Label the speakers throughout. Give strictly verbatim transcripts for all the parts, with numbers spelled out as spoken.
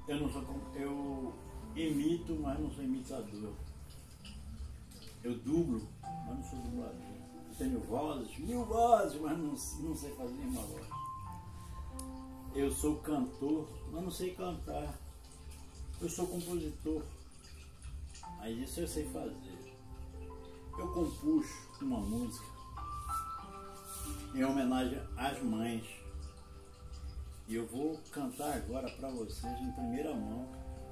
Speaker 1: Eu não sou como- eu imito, mas não sou imitador. Eu dublo, mas não sou dublador. Eu tenho vozes, mil vozes, mas não, não sei fazer nenhuma voz. Eu sou cantor, mas não sei cantar. Eu sou compositor, mas isso eu sei fazer. Eu compus uma música em homenagem às mães. E eu vou cantar agora para vocês em primeira mão.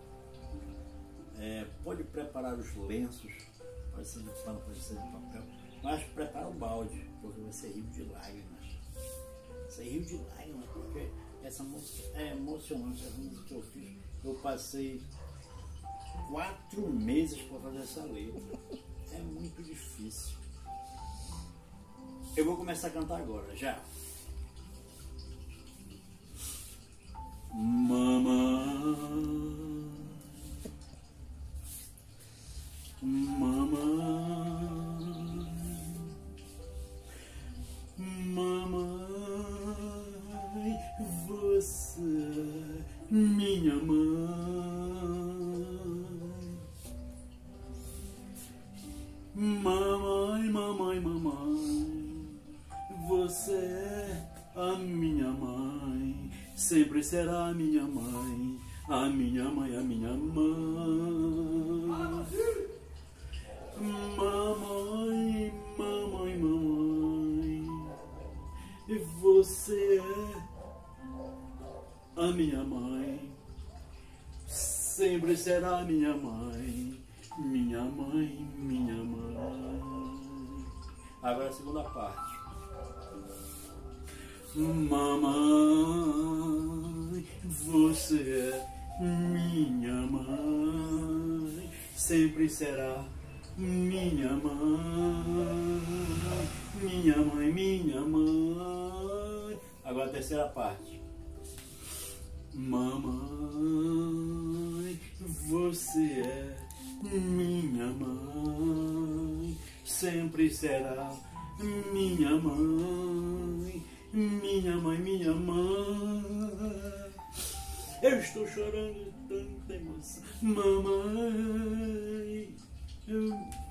Speaker 1: É, pode preparar os lenços, pode ser de pano, pode ser de papel, mas prepara o balde, porque vai ser rio de lágrimas. Vai ser rio de lágrimas, porque essa música é emocionante, essa música que eu fiz. Eu passei quatro meses para fazer essa letra. É muito difícil. Eu vou começar a cantar agora, já. Mamãe, mamãe, mamãe, você, minha mãe. Mamãe, mamãe, mamãe, você é a minha mãe. Sempre será a minha mãe, a minha mãe, a minha mãe. Mamãe, mamãe, mamãe, e você é a minha mãe. Sempre será a minha mãe, minha mãe, minha mãe. Agora a segunda parte. Mamãe, você é minha mãe, sempre será minha mãe, minha mãe, minha mãe. Agora a terceira parte. Mamãe, você é minha mãe, sempre será minha mãe. Minha mãe, minha mãe, eu estou chorando de tanta emoção. Mamãe, eu...